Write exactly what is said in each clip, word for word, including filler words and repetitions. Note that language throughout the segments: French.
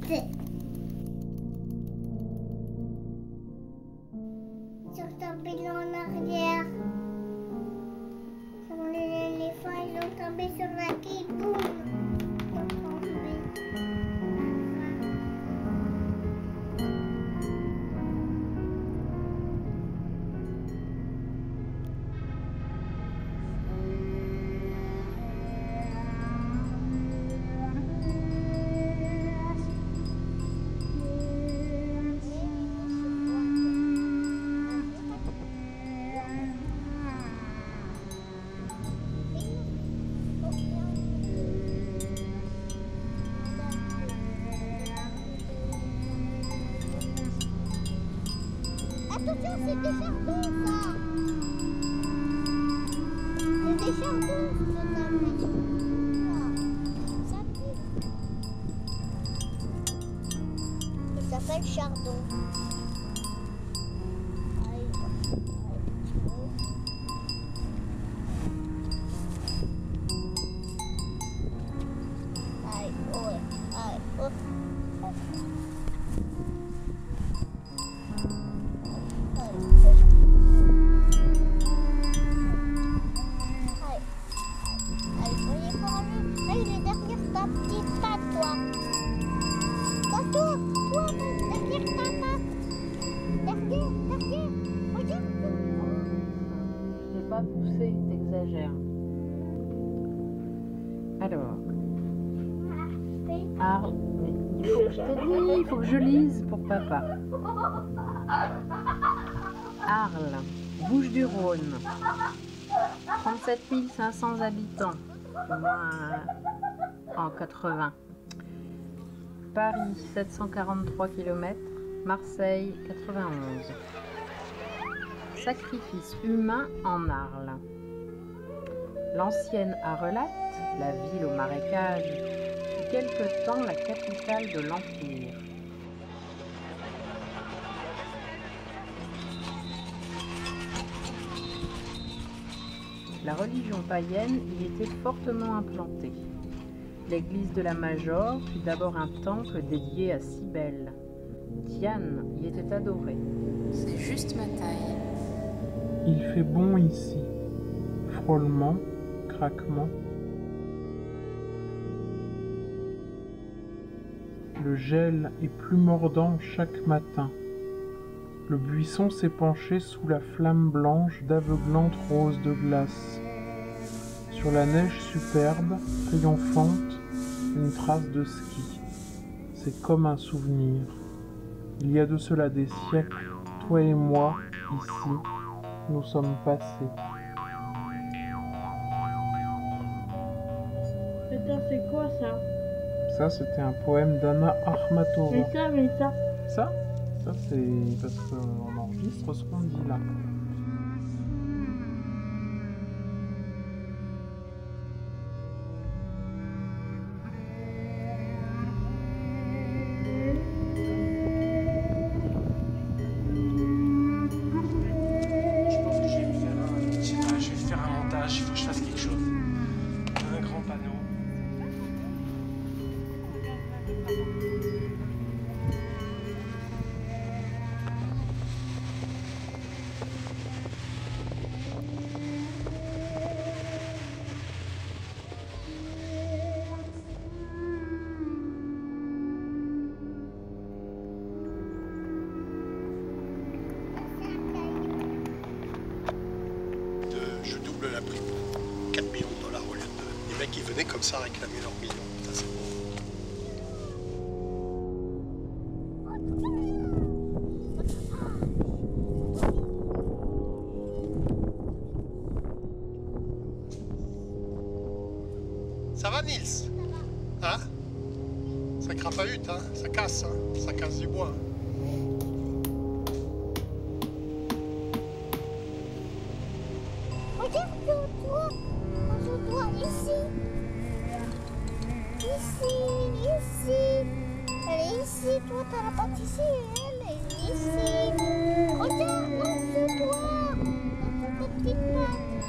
Sur tombé en arrière. Sur les éléphants, ils ont tombé sur la quille, boum. Ils ont tombé. Attention, c'est des chardons, ça. C'est des chardons, ça pique. Il s'appelle chardon. Aïe, ouais, aïe, oh. Pas pousser, t'exagères. Alors, Arles, il faut que je te dise, il faut que je lise pour papa. Arles, Bouches-du-Rhône, trente-sept mille cinq cents habitants, au moins en quatre-vingts. Paris, sept cent quarante-trois kilomètres, Marseille, quatre-vingt-onze. Sacrifice humain en Arles. L'ancienne Arelate, la ville au marécage, fut quelque temps la capitale de l'Empire. La religion païenne y était fortement implantée. L'église de la Major fut d'abord un temple dédié à Cybèle. Diane y était adorée. C'est juste ma taille. Il fait bon ici. Frôlement, craquement. Le gel est plus mordant chaque matin. Le buisson s'est penché sous la flamme blanche d'aveuglante rose de glace. Sur la neige superbe, triomphante, une trace de ski. C'est comme un souvenir. Il y a de cela des siècles, toi et moi, ici, nous sommes passés. Attends, c'est quoi ça? Ça, c'était un poème d'Anna Akhmatova. Mais ça, mais ça. Ça, ça c'est parce qu'on enregistre ce qu'on dit là. Il faut que je fasse quelque chose. Un grand panneau. De, je double la prime. quatre millions de dollars au lieu de deux. Les mecs, ils venaient comme ça réclamer leurs millions. Ça, c'est bon. Ça va, Nils? Hein? Ça crapahute, hein? Ça casse, hein? Ça casse du bois. Regarde-toi, regarde-toi ici. Ici, ici. Elle est ici, toi t'as la patte ici, elle est ici. Regarde, non, c'est toi. Dans ton petit patte.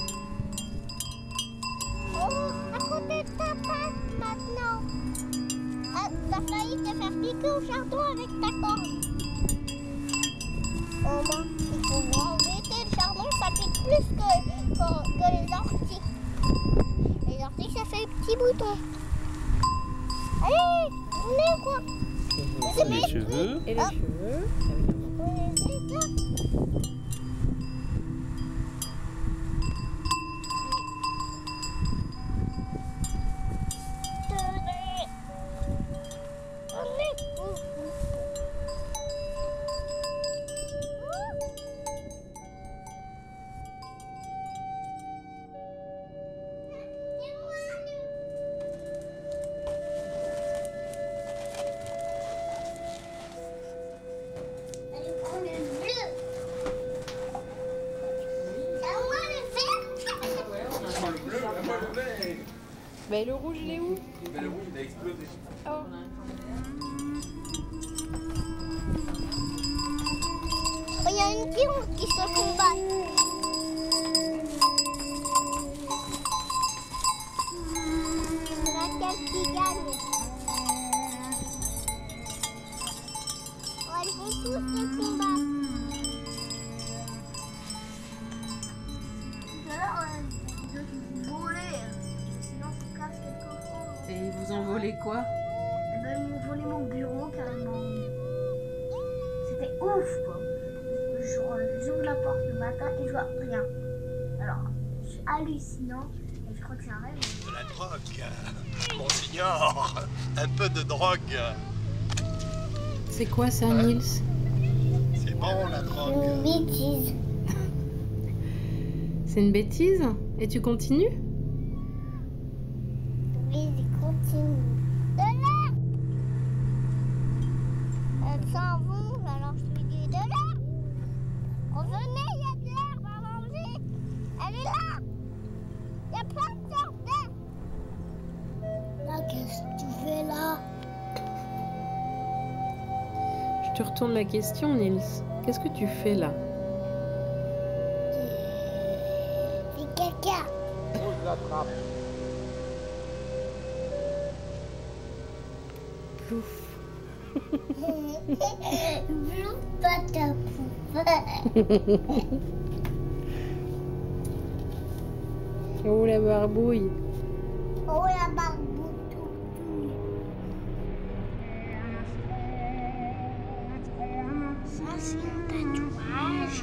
Oh, à côté de ta patte maintenant. t'as failli te faire piquer au chardon avec ta corde. Au moins, il faut embêter le chardon, ça pique plus que, que, que les orties. Les orties, ça fait des petits boutons. Allez, venez quoi. Les cheveux. Et les Ah. cheveux. On les éteint. Mais le rouge, il est où? Mais le rouge, il a explosé. Oh. Il y a une pion qui se combat. Laquelle qui gagne? Oh, ils vont tous se combattre. Alors, ils doivent voler. Sinon, on casse quelque chose. Et ils vous ont volé quoi? Eh ben, ils m'ont volé mon bureau carrément. C'était ouf quoi. Je- J'ouvre la porte le matin et je vois rien. Alors, c'est hallucinant et je crois que c'est un rêve. De la drogue, monseigneur. Un peu de drogue. C'est quoi ça, Hein? Nils? C'est bon la drogue. bêtise. C'est une bêtise? Et tu continues? Oui, je continue. De l'air. Elle s'en va, alors je lui dis de l'air. Revenez, il y a de l'air, va manger. Elle est là. Il y a plein de sortes d'air. Là, qu'est-ce que tu fais là? Je te retourne la question, Nils. Qu'est-ce que tu fais là? C'est caca. Je l'attrape. Plouf. Blue patapouf. Oh la barbouille. Oh la barbouille. Ça c'est un tatouage.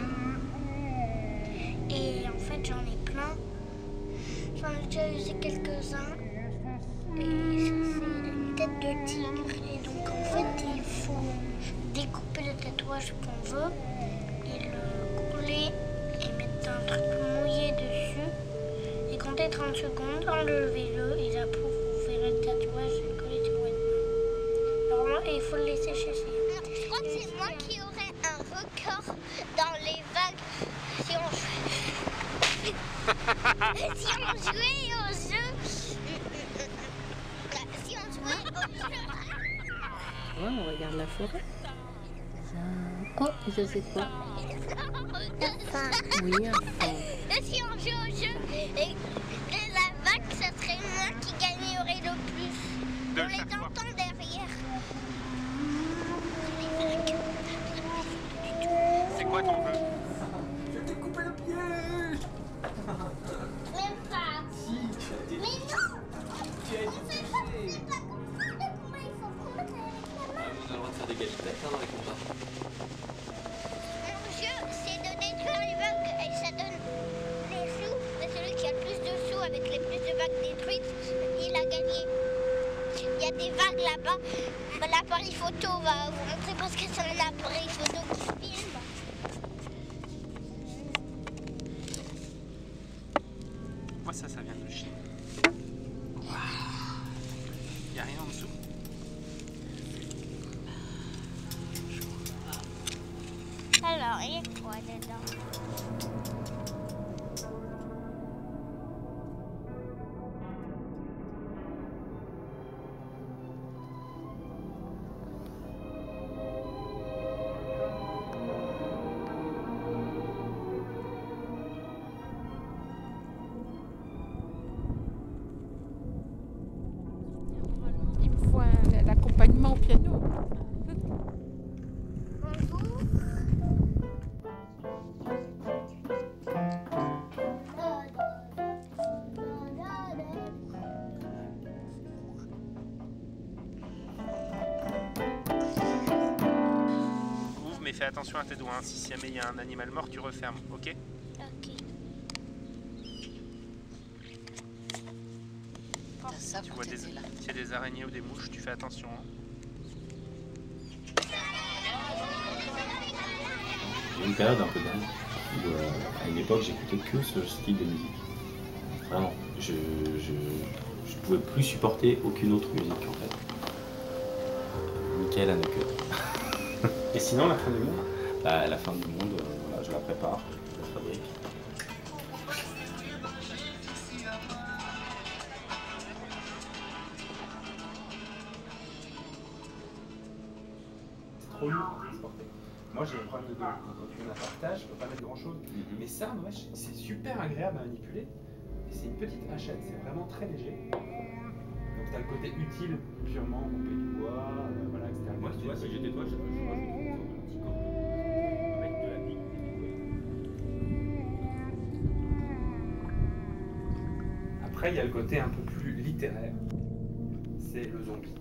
Et en fait j'en ai plein. J'en ai déjà usé quelques-uns. Et ça c'est une tête de tigre. Et donc en fait il faut découper le tatouage qu'on veut et le coller et mettre un truc mouillé dessus. Et comptez trente secondes, enlevez-le et après vous verrez le tatouage collé sur votre main. Normalement, et il faut le laisser sécher. Je crois que c'est moi qui aurais un record dans les vagues si on jouait, si on jouait au jeu. Si on jouait au jeu. Ouais, on regarde la forêt. Oh, et ça c'est quoi? Oui, un fan. Si on joue au jeu et, et la vague, ça serait moi qui gagnerais le plus. On les entend derrière. Les vagues. C'est quoi ton vœu? Même pas. Mais non. On fait pas, c'est pas comme ça. Mais comment il faut prendre avec la main? On a le droit de faire des galipettes hein, dans les combats. Mon jeu, c'est de détruire les vagues et ça donne les sous. Mais celui qui a le plus de sous avec les plus de vagues détruites, il a gagné. Il y a des vagues là-bas. L'appareil photo va vous montrer parce que c'est un appareil photo qui filme. Moi ça, ça vient de Chine. Il n'y a rien en dessous. Alors, il y a quoi dedans? Il me faut un- l'accompagnement au piano. Ouvre, mais fais attention à tes doigts. Hein. Si jamais il y a un animal mort, tu refermes, ok? Ok. T'as ça Tu pour vois des, t'aider là. s'il y a des araignées ou des mouches, tu fais attention. Hein. J'ai une période un peu dingue où euh, à une époque j'écoutais que ce style de musique. Vraiment, je, je, je pouvais plus supporter aucune autre musique en fait. Michael Haneke. Et sinon, la fin du monde? Bah, la fin du monde, euh, voilà, je la prépare, je la fabrique. C'est trop lourd à transporter. Moi j'ai un problème de dos. Quand tu fais un partage, je peux pas mettre grand chose. Mm-hmm. Mais ça, moi, c'est super agréable à manipuler. Et c'est une petite hachette, c'est vraiment très léger. Donc tu as le côté utile, purement couper du bois, euh, voilà, et cetera. Moi, tu vois, si j'étais toi, je rajoute une sorte de petit corps avec de la pique et Après, il y a le côté un peu plus littéraire. C'est le zombie.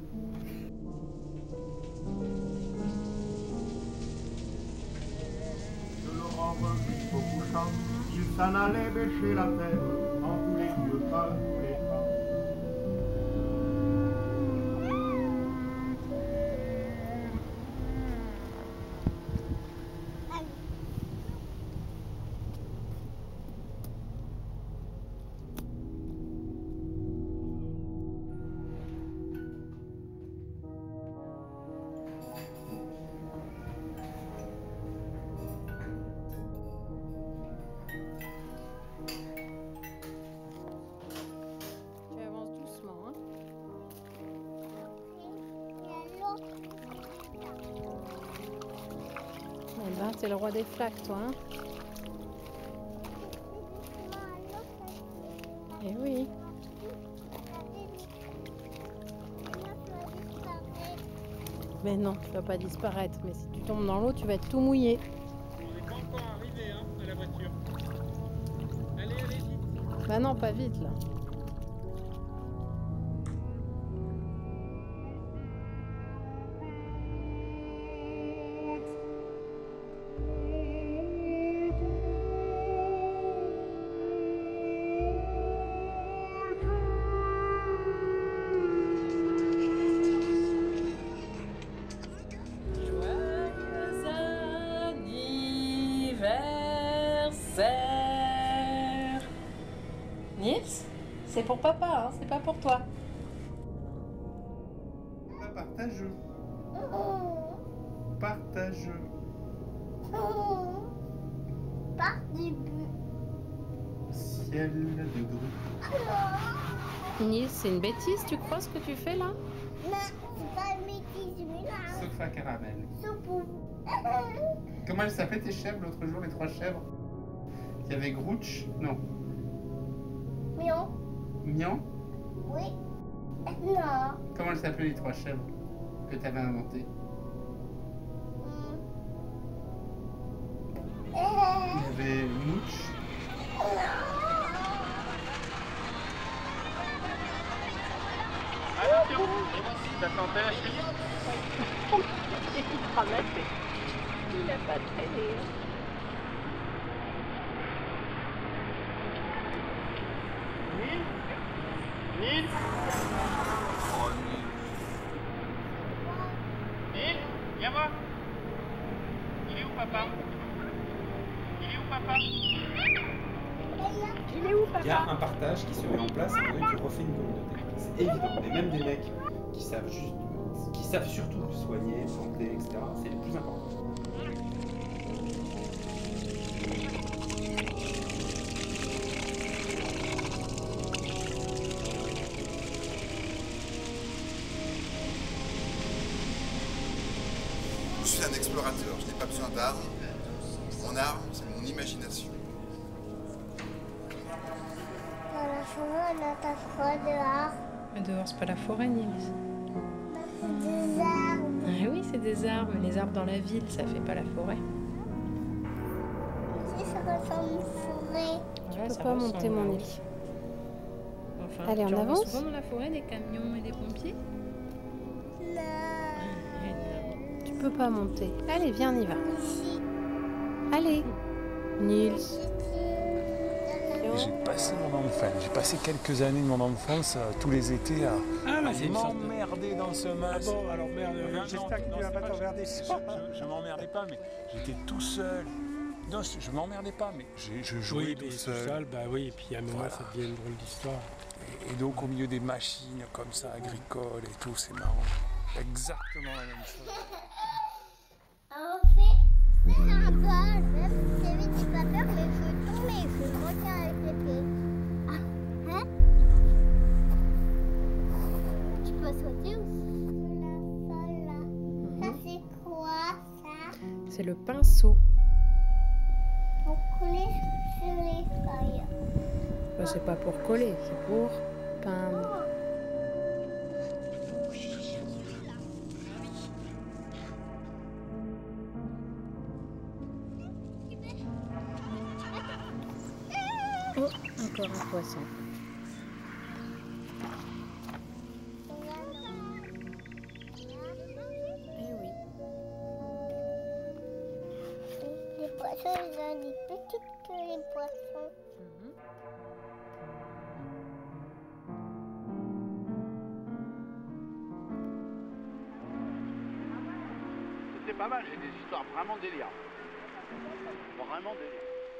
De l'aurore jusqu'au couchant, il s'en allait bêcher la terre en tous les lieux, par tous les temps. Tu avances doucement, hein. Eh ben, t'es le roi des flaques, toi, hein. Eh oui. Mais non, tu vas pas disparaître. Mais si tu tombes dans l'eau, tu vas être tout mouillé. On n'est pas encore arrivé hein, à la voiture. Allez, allez, vite. Bah non, pas vite, là. Nils, c'est pour papa, hein, c'est pas pour toi. Partageux. Partageux. Par début. Ciel de grue. Nils, c'est une bêtise, tu crois ce que tu fais là? Non, c'est pas une bêtise, mais là. Sofa caramel. Soupou. Comment elles s'appelaient tes chèvres l'autre jour, les trois chèvres? Il y avait Grouch. Non. Mion. Mian. Oui. Non. Comment elles s'appelaient les trois chèvres que tu avais inventées? Il y avait Mooch. Attention, ça t'empêche. Il ramassait. Il a pas traîné. Nils Nils Nils, viens voir. Il est où papa? Il est où papa? Il est où, Il y a papa? un partage qui se met en place et tu refais une communauté. C'est évident. Et même des mecs qui savent juste, qui savent surtout soigner, santé, et cetera. C'est le plus important. Je suis un explorateur, je n'ai pas besoin d'armes. Mon arme, c'est mon imagination. Dans la forêt, on a ta froid dehors. Mais dehors, c'est pas la forêt, Nils. La des arbres. Ah oui, c'est des arbres, mais les arbres dans la ville, ça fait pas la forêt. Si ça ressemble à une forêt. Je Je peux pas monter mon île. Enfin, Allez, on tu en vois avance. souvent dans la forêt des camions et des pompiers? Non. Tu peux pas monter. Allez, viens, on y va. Ici. Allez. Nils. J'ai passé mon enfance, j'ai passé quelques années de mon enfance euh, tous les étés à, Ah, à bah, c'est une sorte de- m'emmerder dans ce Ah masque. bon, alors merde, Non, non, j'espère que non, tu vas c'est pas pas- t'emmerder. Je, je, je m'emmerdais pas, mais j'étais tout seul. Non, je, je m'emmerdais pas, mais j'ai- je jouais Oui, tout mais tout seul. seul, bah oui, et puis à un moment, Voilà. ça devient une drôle d'histoire. Et, et donc au milieu des machines comme ça, agricoles et tout, c'est marrant. Exactement la même chose. On fait faire un pas. C'est vite, j'ai pas peur, mais je veux tomber. Je veux monter avec les pieds. Ah, hein? Tu peux sauter aussi. Là, là. Ça, c'est quoi, ça? C'est le pinceau. Pour coller sur les feuilles. Bah, c'est pas pour coller, c'est pour peindre. Oh, encore un poisson. Eh oui. Les poissons, ils ont des petites que les poissons. C'était pas mal, j'ai des histoires vraiment délire. Vraiment délire.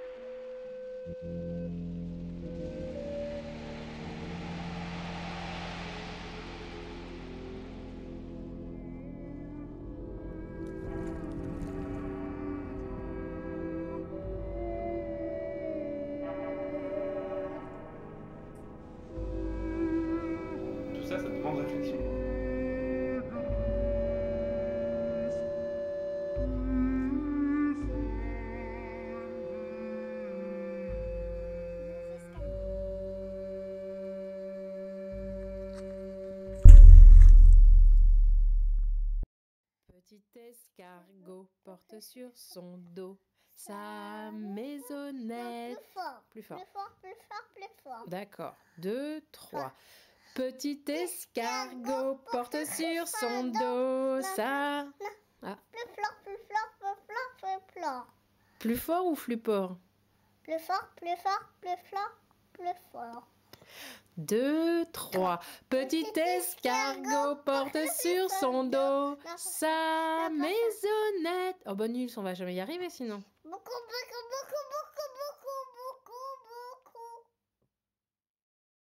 Tout ça, ça demande réflexion. Petit escargot porte sur son dos sa maisonnette. Plus fort. Plus fort. Plus fort, plus fort, plus fort. D'accord. Deux, trois. Petit escargot porte sur son dos sa... Ah. Plus fort, plus fort, plus fort, plus fort. Plus fort ou plus fort? Plus fort, plus fort, plus fort, plus fort. Deux, trois. Petit escargot porte sur son dos sa maisonnette. Oh bah nul, on va jamais y arriver sinon. Beaucoup, beaucoup,